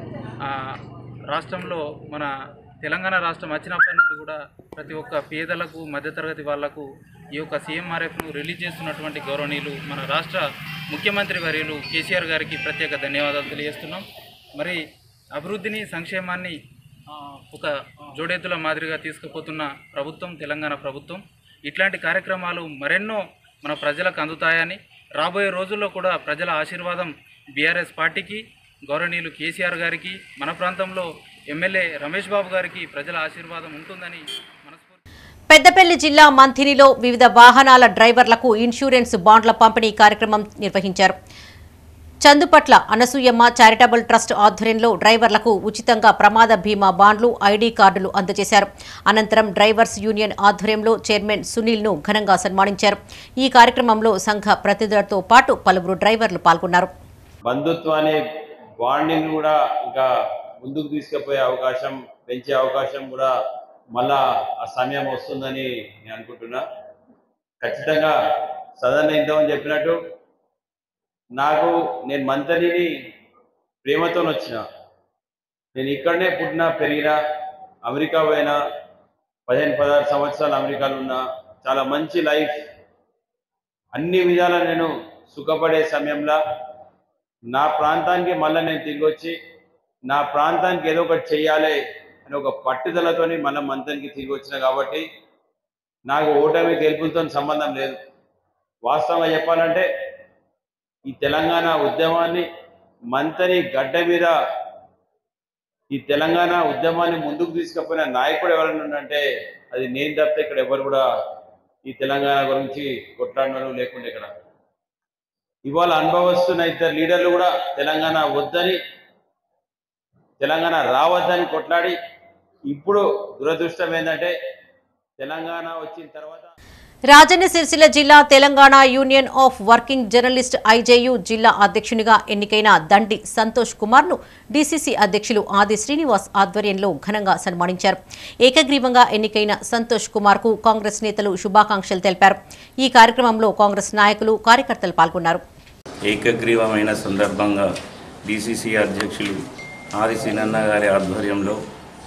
రాష్ట్రంలో మన తెలంగాణ రాష్ట్రం వచ్చినప్పటి నుండి కూడా ప్రతి ఒక్క పేదలకు, మధ్యతరగతి వాళ్లకు ఈ యొక్క సీఎంఆర్ఎఫ్ను రిలీజ్ చేస్తున్నటువంటి గౌరవనీయులు మన రాష్ట్ర ముఖ్యమంత్రి వర్యులు కేసీఆర్ గారికి ప్రత్యేక ధన్యవాదాలు తెలియజేస్తున్నాం. మరి అభివృద్ధిని, సంక్షేమాన్ని ఒక జోడెత్తుల మాదిరిగా తీసుకుపోతున్న ప్రభుత్వం తెలంగాణ ప్రభుత్వం. ఇట్లాంటి కార్యక్రమాలు మరెన్నో మన ప్రజలకు అందుతాయని, రాబోయే రోజుల్లో కూడా ప్రజల ఆశీర్వాదం బీఆర్ఎస్ పార్టీకి, గౌరవనీయులు కేసీఆర్ గారికి, మన ప్రాంతంలో ఎమ్మెల్యే రమేష్ బాబు గారికి ప్రజల ఆశీర్వాదం ఉంటుందని మనస్ఫూర్తి. పెద్దపల్లి జిల్లా మంథినిలో వివిధ వాహనాల డ్రైవర్లకు ఇన్సూరెన్స్ బాండ్ల పంపిణీ కార్యక్రమం నిర్వహించారు. చందుపట్ల అనసూయమ్మ చారిటబుల్ ట్రస్ట్ ఆధ్వర్యంలో డ్రైవర్లకు ఉచితంగా ప్రమాద బీమా బాండ్లు, ఐడీ కార్డులు అందజేశారు. అనంతరం డ్రైవర్స్ యూనియన్ ఆధ్వర్యంలో చైర్మన్ సునీల్ ను ఘనంగా సన్మానించారు. ఈ కార్యక్రమంలో సంఘ ప్రతినిధులతో పాటు పలువురు డ్రైవర్లు పాల్గొన్నారు. బంధుత్వాన్ని బాండింగ్ కూడా ఇంకా ముందుకు తీసుకుపోయే అవకాశం, పెంచే అవకాశం కూడా మళ్ళా ఆ సమయం వస్తుందని నేను అనుకుంటున్నా. ఖచ్చితంగా సదన్ ఇంతమని చెప్పినట్టు నాకు నేను మంతనిని ప్రేమతో వచ్చిన, నేను ఇక్కడనే పుట్టినా పెరిగినా, అమెరికా పోయినా, పదిహేను పదహారు సంవత్సరాలు అమెరికాలో ఉన్నా, చాలా మంచి లైఫ్, అన్ని విధాలా నేను సుఖపడే సమయంలో నా ప్రాంతానికి మళ్ళీ నేను తిరిగి వచ్చి నా ప్రాంతానికి ఏదో ఒకటి చేయాలి అని ఒక పట్టుదలతోని మన మంత్రానికి తిరిగి వచ్చిన కాబట్టి నాకు ఓటమి గెలుపులతో సంబంధం లేదు. వాస్తవంగా చెప్పాలంటే ఈ తెలంగాణ ఉద్యమాన్ని మంత్రి గడ్డ మీద ఈ తెలంగాణ ఉద్యమాన్ని ముందుకు తీసుకుపోయిన నాయకుడు ఎవరైనా అంటే అది నేను తప్పితే ఇక్కడ ఎవరు కూడా ఈ తెలంగాణ గురించి కొట్లాడినారు లేకుండా ఇక్కడ ఇవాళ అనుభవిస్తున్న ఇద్దరు లీడర్లు కూడా తెలంగాణ వద్దని తెలంగాణ రావద్దని కొట్లాడి ఇప్పుడు దురదృష్టం ఏంటంటే తెలంగాణ వచ్చిన తర్వాత రాజన్న సిరిసిల్ల జిల్లా Telangana union of working journalist IJU జిల్లా అధ్యక్షునిగా ఎన్నికైన దండి సంతోష్ కుమార్ ను డీసీసీ అధ్యక్షులు ఆది శ్రీనివాస్ ఆధ్వర్యంలో ఘనంగా సన్మానించారు. ఏకగ్రీవంగా ఎన్నికైన సంతోష్ కుమార్ కు కాంగ్రెస్ నేతలు శుభాకాంక్షలు తెలిపారు. ఈ కార్యక్రమంలో కాంగ్రెస్ నాయకులు కార్యకర్తలు పాల్గొన్నారు. ఏకగ్రీవమైన సందర్భంగా డీసీసీ అధ్యక్షులు ఆది శ్రీనన్న గారి ఆధ్వర్యంలో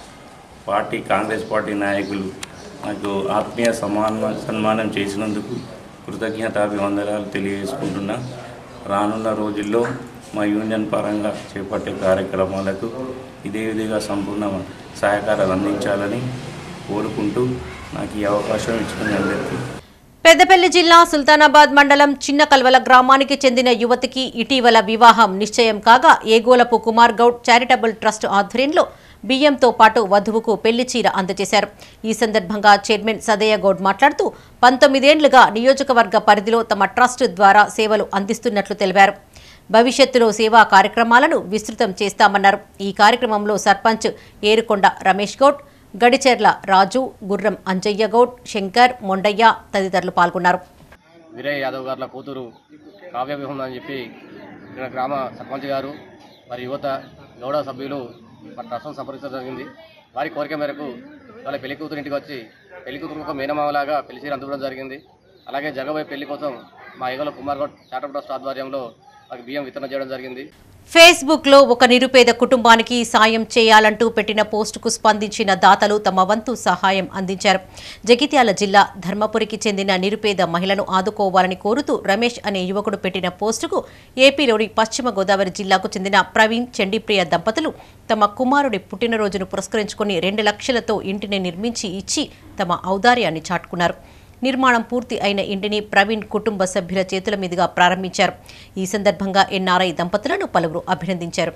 పార్టీ కాంగ్రెస్ పార్టీ నాయకులు నాకు ఆత్మీయ సమాన సన్మానం చేసినందుకు కృతజ్ఞతాభివందనాలు తెలియజేసుకుంటున్నా. రానున్న రోజుల్లో మా యూనియన్ పరంగా చేపట్టే కార్యక్రమాలకు ఇదే విధంగా సంపూర్ణ సహకారాలు అందించాలని కోరుకుంటూ నాకు ఈ అవకాశం ఇచ్చినందుకు. పెద్దపల్లి జిల్లా సుల్తానాబాద్ మండలం చిన్న కల్వల గ్రామానికి చెందిన యువతికి ఇటీవల వివాహం నిశ్చయం కాగా ఏగోలపు కుమార్ గౌడ్ చారిటబుల్ ట్రస్ట్ ఆధ్వర్యంలో బియ్యంతో పాటు వధువుకు పెళ్లి చీర అందజేశారు. ఈ సందర్భంగా చైర్మన్ సదయ్య గౌడ్ మాట్లాడుతూ పంతొమ్మిదేండ్లుగా నియోజకవర్గ పరిధిలో తమ ట్రస్ట్ ద్వారా సేవలు అందిస్తున్నట్లు తెలిపారు. భవిష్యత్తులో సేవా కార్యక్రమాలను విస్తృతం చేస్తామన్నారు. ఈ కార్యక్రమంలో సర్పంచ్ ఏరుకొండ రమేష్ గౌడ్, గడిచెర్ల రాజు, గుర్రం అంజయ్య గౌడ్, శంకర్, మొండయ్య తదితరులు పాల్గొన్నారు. వీరయ్య యాదవ్ గారుల కూతురు కావ్య వివాహం అని చెప్పి ఇక్కడ గ్రామ సర్పంచ్ గారు మరి యువత గౌడ సభ్యులు మరి ట్రస్ట్ను సంప్రదించడం జరిగింది. వారి కోరిక మేరకు వాళ్ళ పెళ్లి కూతురు ఇంటికి వచ్చి పెళ్లి కూతురు మేనమామలాగా పెళ్లి చీర అందుకోవడం జరిగింది. అలాగే జరగబోయే పెళ్లి కోసం మా ఏగోల కుమార్ గౌడ్ చారిటబుల్ ట్రస్ట్ ఆధ్వర్యంలో వారికి బియ్యం వితరణ చేయడం జరిగింది. ఫేస్బుక్ లో ఒక నిరుపేద కుటుంబానికి సాయం చేయాలంటూ పెట్టిన పోస్టుకు స్పందించిన దాతలు తమ వంతు సహాయం అందించారు. జగిత్యాల జిల్లా ధర్మపురికి చెందిన నిరుపేద మహిళను ఆదుకోవాలని కోరుతూ రమేష్ అనే యువకుడు పెట్టిన పోస్టుకు ఏపీలోని పశ్చిమ గోదావరి జిల్లాకు చెందిన ప్రవీణ్ చండీప్రియ దంపతులు తమ కుమారుడి పుట్టినరోజును పురస్కరించుకుని రెండు లక్షలతో ఇంటిని నిర్మించి ఇచ్చి తమ ఔదార్యాన్ని చాటుకున్నారు. నిర్మాణం పూర్తి అయిన ఇంటిని ప్రవీణ్ కుటుంబ సభ్యుల చేతుల మీదుగా ప్రారంభించారు. ఈ సందర్భంగా ఎన్ఆర్ఐ దంపతులను పలువురు అభినందించారు.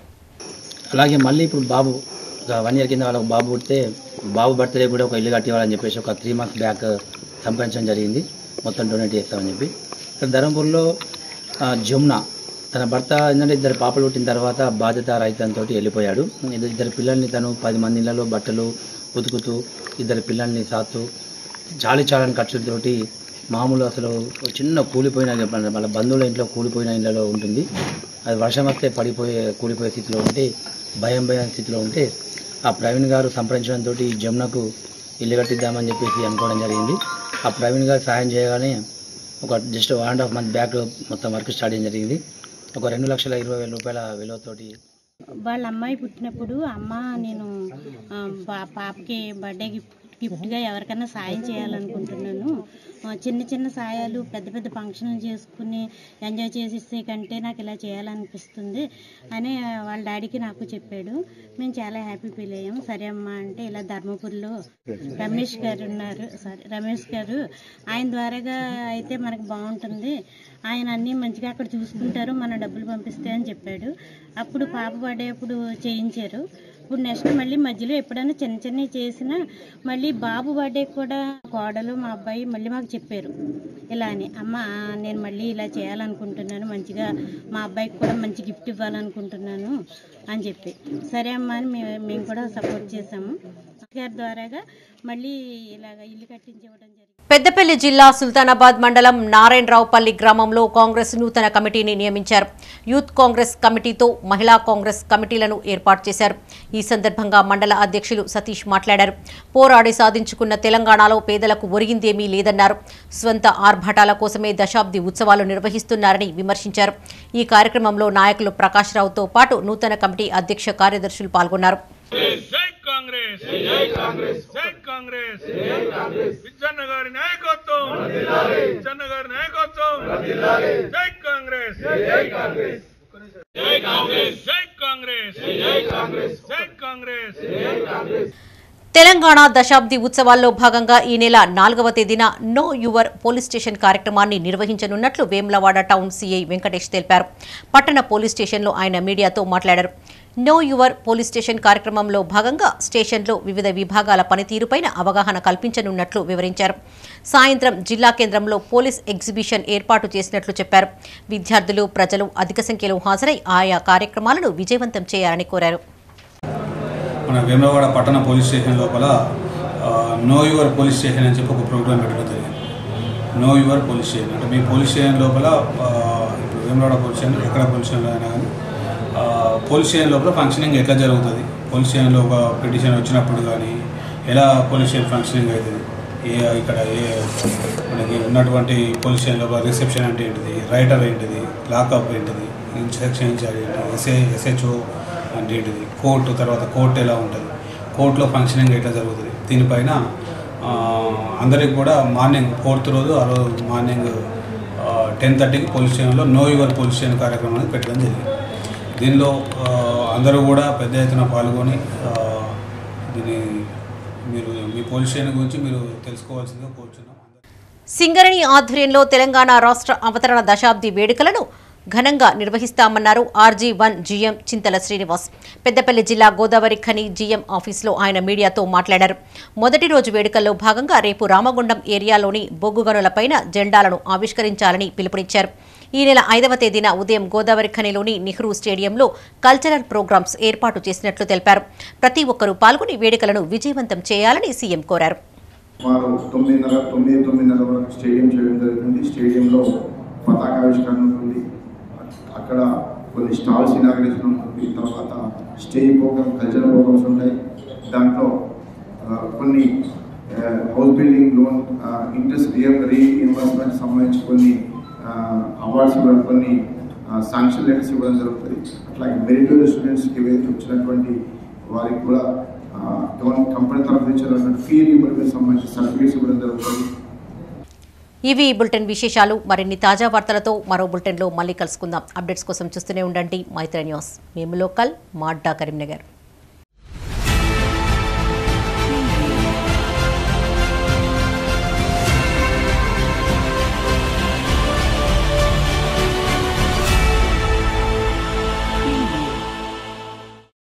అలాగే మళ్ళీ ఇప్పుడు బాబు వన్ ఇయర్ కింద వాళ్ళకు బాబు పుడితే బాబు బర్త్డే కూడా ఒక ఇల్లు కట్టివ్వాలని చెప్పేసి ఒక త్రీ మంత్స్ బ్యాక్ సంపాదించడం జరిగింది. మొత్తం డొనేట్ చేస్తామని చెప్పి ఇక్కడ ధర్మపూర్లో జమున తన భర్త ఏంటంటే ఇద్దరు పాపలు పుట్టిన తర్వాత బాధ్యత రహితంతో వెళ్ళిపోయాడు. ఇద్దరు పిల్లల్ని తను పది మంది ఇళ్లలో బట్టలు ఉతుకుతూ ఇద్దరు పిల్లల్ని సాత్తూ చాలి చాలని ఖర్చులతోటి మామూలు అసలు చిన్న కూలిపోయిన వాళ్ళ బంధువుల ఇంట్లో కూలిపోయిన ఇళ్ళలో ఉంటుంది. అది వర్షం వస్తే పడిపోయే కూలిపోయే స్థితిలో ఉంటే భయం భయం స్థితిలో ఉంటే ఆ ప్రవీణ్ గారు సంప్రదించడంతో ఈ జమునకు ఇల్లు కట్టిద్దామని చెప్పేసి అనుకోవడం జరిగింది. ఆ ప్రవీణ్ గారు సహాయం చేయగానే ఒక just one and half month back మొత్తం వర్క్ స్టార్ట్ చేయడం జరిగింది. ఒక రెండు లక్షల ఇరవై వేల రూపాయల విలువతోటి వాళ్ళ అమ్మాయి పుట్టినప్పుడు అమ్మ నేను పాపకి బర్త్డే గిఫ్ట్ గిఫ్ట్గా ఎవరికైనా సాయం చేయాలనుకుంటున్నాను. చిన్న చిన్న సాయాలు పెద్ద పెద్ద ఫంక్షన్లు చేసుకుని ఎంజాయ్ చేసేసే కంటే నాకు ఇలా చేయాలనిపిస్తుంది అని వాళ్ళ డాడీకి నాకు చెప్పాడు. మేము చాలా హ్యాపీ ఫీల్ అయ్యాము. సరే అమ్మా అంటే ఇలా ధర్మపురిలో రమేష్ గారు ఉన్నారు సారీ రమేష్ గారు ఆయన ద్వారాగా అయితే మనకు బాగుంటుంది, ఆయన అన్నీ మంచిగా అక్కడ చూసుకుంటారు, మన డబ్బులు పంపిస్తే అని చెప్పాడు. అప్పుడు పాప బర్త్డే అప్పుడు చేయించారు. ఇప్పుడు నెక్స్ట్ మళ్ళీ మధ్యలో ఎప్పుడైనా చిన్న చిన్నవి చేసినా మళ్ళీ బాబు బర్త్డే కూడా కోడలు మా అబ్బాయి మళ్ళీ మాకు చెప్పారు ఇలా అని, అమ్మ నేను మళ్ళీ ఇలా చేయాలనుకుంటున్నాను, మంచిగా మా అబ్బాయికి కూడా మంచి గిఫ్ట్ ఇవ్వాలనుకుంటున్నాను అని చెప్పి సరే అమ్మ అని మేము మేము కూడా సపోర్ట్ చేసాము. గారి ద్వారాగా మళ్ళీ ఇలాగ ఇల్లు కట్టించివ్వడం జరిగింది. పెద్దపల్లి జిల్లా సుల్తానాబాద్ మండలం నారాయణరావుపల్లి గ్రామంలో కాంగ్రెస్ నూతన కమిటీని నియమించారు. యూత్ కాంగ్రెస్ కమిటీతో మహిళా కాంగ్రెస్ కమిటీలను ఏర్పాటు చేశారు. ఈ సందర్భంగా మండల అధ్యక్షులు సతీష్ మాట్లాడారు. పోరాడి సాధించుకున్న తెలంగాణలో పేదలకు ఒరిగిందేమీ లేదన్నారు. స్వంత ఆర్భాటాల కోసమే దశాబ్ది ఉత్సవాలు నిర్వహిస్తున్నారని విమర్శించారు. ఈ కార్యక్రమంలో నాయకులు ప్రకాష్ రావుతో పాటు నూతన కమిటీ అధ్యక్ష కార్యదర్శులు పాల్గొన్నారు. కాంగ్రెస్ జై కాంగ్రెస్ జై కాంగ్రెస్ జై కాంగ్రెస్ విజయన్న గారి నాయకత్వం వర్ధిల్లాలి విజయన్న గారి నాయకత్వం వర్ధిల్లాలి జై కాంగ్రెస్ జై కాంగ్రెస్ జై కాంగ్రెస్ జై కాంగ్రెస్ జై కాంగ్రెస్ జై కాంగ్రెస్ జై కాంగ్రెస్. తెలంగాణ దశాబ్ది ఉత్సవాల్లో భాగంగా ఈ నెల నాలుగవ తేదీన నో యువర్ పోలీస్ స్టేషన్ కార్యక్రమాన్ని నిర్వహించనున్నట్లు వేములవాడ టౌన్ సీఐ వెంకటేష్ తెలిపారు. పట్టణ పోలీస్ స్టేషన్లో ఆయన మీడియాతో మాట్లాడారు. నో యువర్ పోలీస్ స్టేషన్ కార్యక్రమంలో భాగంగా స్టేషన్లో వివిధ విభాగాల పనితీరుపైన అవగాహన కల్పించనున్నట్లు వివరించారు. సాయంత్రం జిల్లా కేంద్రంలో పోలీస్ ఎగ్జిబిషన్ ఏర్పాటు చేసినట్లు చెప్పారు. విద్యార్థులు, ప్రజలు అధిక సంఖ్యలో హాజరై ఆయా కార్యక్రమాలను విజయవంతం చేయాలని కోరారు. మన వేములవాడ పట్టణ పోలీస్ స్టేషన్ లోపల నో యువర్ పోలీస్ స్టేషన్ అని చెప్పి ఒక ప్రోగ్రామ్ పెట్టడం జరిగింది. నో యువర్ పోలీస్ స్టేషన్ అంటే మీ పోలీస్ స్టేషన్ లోపల ఇప్పుడు వేములవాడ పోలీస్ స్టేషన్ ఎక్కడ పోలీస్ స్టేషన్లో అయినా కానీ పోలీస్ స్టేషన్ లోపల ఫంక్షనింగ్ ఎట్లా జరుగుతుంది, పోలీస్ స్టేషన్లో ఒక పిటిషన్ వచ్చినప్పుడు కానీ ఎలా పోలీస్ స్టేషన్ ఫంక్షనింగ్ అవుతుంది, ఏ ఇక్కడ ఏ మనకి ఉన్నటువంటి పోలీస్ స్టేషన్ లోపల రిసెప్షన్ అంటే ఏంటిది, రైటర్ ఏంటిది, లాకప్ ఏంటిది, ఇన్స్ట్రక్షన్ ఇన్ఛార్జ్ ఏంటిది, ఎస్ఏ ఎస్హెచ్ఓ అంటే ఏంటిది, కోర్టు తర్వాత కోర్టు ఎలా ఉంటుంది, కోర్టులో ఫంక్షనింగ్ ఎట్లా జరుగుతుంది, దీనిపైన అందరికి కూడా మార్నింగ్ ఫోర్త్ రోజు ఆ రోజు మార్నింగ్ టెన్ థర్టీకి పోలీస్ స్టేషన్లో నో యువర్ పోలీస్ స్టేషన్ కార్యక్రమాన్ని పెట్టడం జరిగింది. దీనిలో అందరూ కూడా పెద్ద ఎత్తున పాల్గొని దీన్ని మీరు మీ పోలీస్ స్టేషన్ గురించి మీరు తెలుసుకోవాల్సిందిగా కోరుచున్నాం. సింగరేణి ఆధ్వర్యంలో తెలంగాణ రాష్ట్ర అవతరణ దశాబ్ది వేడుకలను ఘనంగా నిర్వహిస్తామన్నారు RG one GM Chintala Srinivas. Peddapalli జిల్లా గోదావరి ఖని జీఎం ఆఫీసులో ఆయన మీడియాతో మాట్లాడారు. మొదటి రోజు వేడుకల్లో భాగంగా రేపు రామగుండం ఏరియాలోని బొగ్గు గనులపైన జెండాలను ఆవిష్కరించాలని పిలుపునిచ్చారు. ఈ నెల ఐదవ తేదీన ఉదయం గోదావరి ఖనిలోని నెహ్రూ స్టేడియంలో కల్చరల్ ప్రోగ్రామ్స్ ఏర్పాటు చేసినట్లు తెలిపారు. ప్రతి ఒక్కరూ పాల్గొని వేడుకలను విజయవంతం చేయాలని సీఎం కోరారు. వారు తొమ్మిదిన్నర తొమ్మిది తొమ్మిదిన్నర వరకు స్టేడియం చేయడం జరుగుతుంది. స్టేడియంలో పతాకావిష్కరణ ఉంటుంది, అక్కడ కొన్ని స్టాల్స్ ఇనాగ్రేషన్ ఉంటుంది, తర్వాత స్టేజ్ ప్రోగ్రామ్ కల్చరల్ ప్రోగ్రామ్స్ ఉంటాయి. దాంట్లో కొన్ని house building loan interest reinvestment సంబంధించి కొన్ని అవార్డ్స్ ఇవ్వడం, కొన్ని శాంక్షన్ లెటర్స్ ఇవ్వడం జరుగుతుంది. అట్లాగే మెరిటోరియస్ స్టూడెంట్స్కి ఏవైతే వచ్చినటువంటి వారికి కూడా గవర్నమెంట్ కంపెనీ తరఫు నుంచి ఫీ రీయింబర్స్మెంట్ సంబంధించి సర్టిఫికేట్స్ ఇవ్వడం జరుగుతుంది. ఇవి బులెటిన్ విశేషాలు. మరిన్ని తాజా వార్తలతో మరో బులెటిన్లో మళ్ళీ కలుసుకుందాం. అప్డేట్స్ కోసం చూస్తూనే ఉండండి మైత్రి న్యూస్. మేము లోకల్, మాడ్డా, కరీంనగర్.